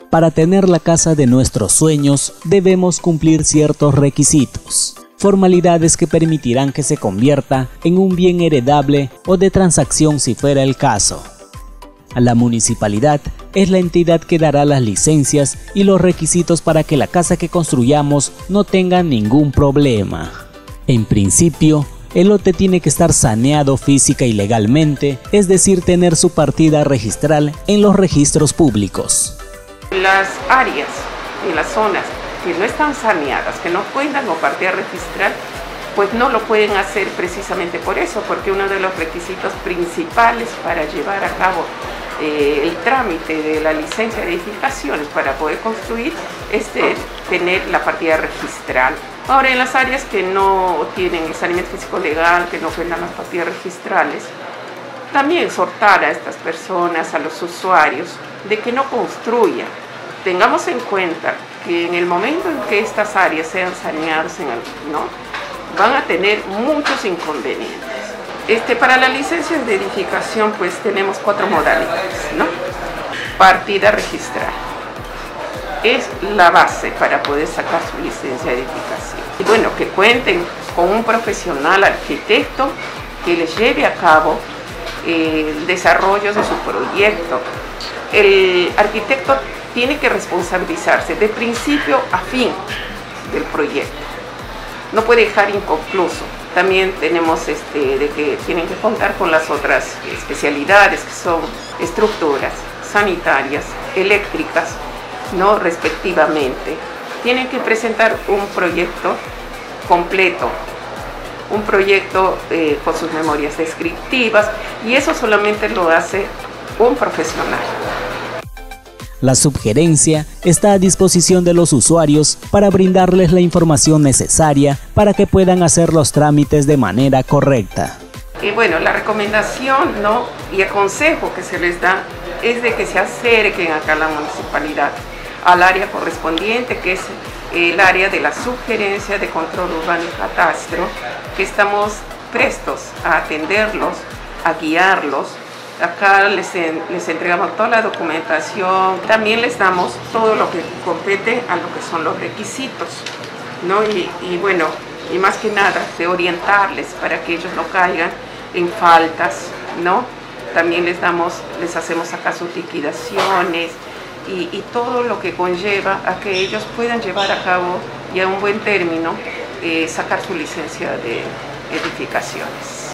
Para tener la casa de nuestros sueños, debemos cumplir ciertos requisitos, formalidades que permitirán que se convierta en un bien heredable o de transacción si fuera el caso. La municipalidad es la entidad que dará las licencias y los requisitos para que la casa que construyamos no tenga ningún problema. En principio, el lote tiene que estar saneado física y legalmente, es decir, tener su partida registral en los registros públicos. Las áreas y las zonas que no están saneadas, que no cuentan con partida registral, pues no lo pueden hacer precisamente por eso, porque uno de los requisitos principales para llevar a cabo el trámite de la licencia de edificaciones para poder construir es tener la partida registral. Ahora, en las áreas que no tienen el saneamiento físico legal, que no cuentan las partidas registrales, también exhortar a estas personas, a los usuarios, de que no construyan. Tengamos en cuenta que en el momento en que estas áreas sean saneadas, van a tener muchos inconvenientes. Para la licencia de edificación, pues tenemos 4 modalidades, ¿no? Partida registral es la base para poder sacar su licencia de edificación. Y bueno, que cuenten con un profesional arquitecto que les lleve a cabo el desarrollo de su proyecto. El arquitecto tiene que responsabilizarse de principio a fin del proyecto. No puede dejar inconcluso. También tenemos de que tienen que contar con las otras especialidades que son estructuras, sanitarias, eléctricas, ¿no? Respectivamente. Tienen que presentar un proyecto completo, un proyecto con sus memorias descriptivas, y eso solamente lo hace un profesional. La subgerencia está a disposición de los usuarios para brindarles la información necesaria para que puedan hacer los trámites de manera correcta. Y bueno, la recomendación, ¿no? Y el consejo que se les da es de que se acerquen acá a la municipalidad, al área correspondiente, que es el área de la subgerencia de control urbano y catastro, que estamos prestos a atenderlos, a guiarlos. Acá les entregamos toda la documentación, también les damos todo lo que compete a lo que son los requisitos, ¿no? Y bueno, y más que nada de orientarles para que ellos no caigan en faltas, ¿no? También les hacemos acá sus liquidaciones y todo lo que conlleva a que ellos puedan llevar a cabo y a un buen término sacar su licencia de edificaciones.